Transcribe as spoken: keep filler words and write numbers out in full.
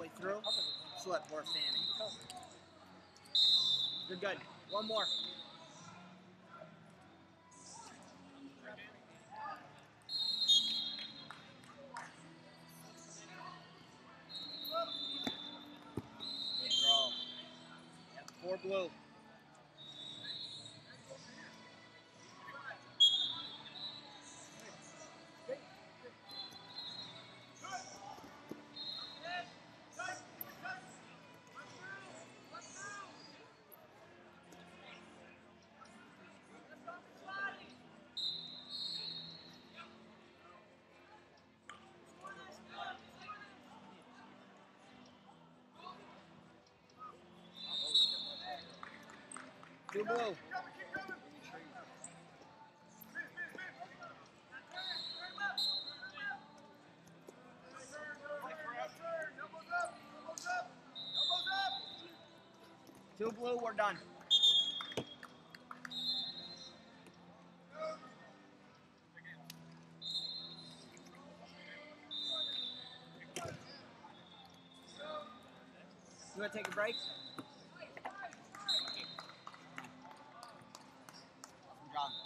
way through, slip or standing. You're good. One more. Withdrawal. Yep, four blue. Two blue. Two blue, we're done. You want to take a break? John.